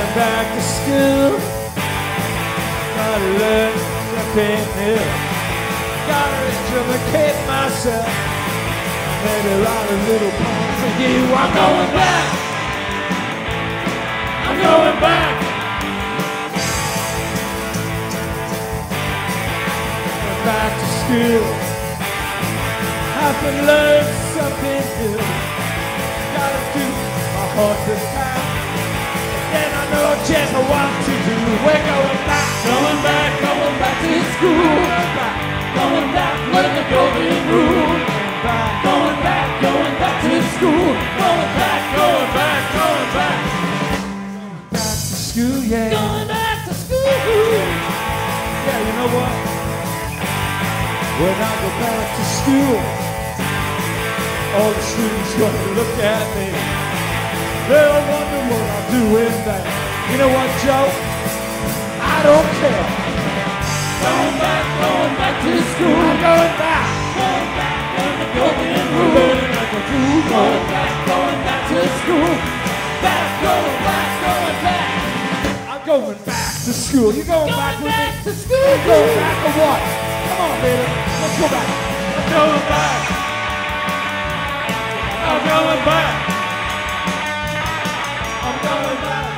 back to school. Gotta learn something new. Gotta educate myself. Maybe write a little poem for you. I'm going back. I'm going back. Back to school. Have to learn something new. Gotta do my heart this time. Then I know just what to do. We're going back, going back, going back to school. Going back, learn the golden rule. Going back, going back to school. Going back, going back, going back. Back to school, yeah. Going back to school. Yeah, you know what? When I go back to school, all the students gonna look at me. They'll wonder what I'm doing there. You know what, Joe? I don't care. Going back to school. I'm going back. Going back, learn the golden rule. Learning like a fool. Going back to school. Back, going back. I'm going back to school. You going back with me? Going back to school. You going back or what? Come on, baby. Let's go back. I'm going back. I'm going back. I'm going back.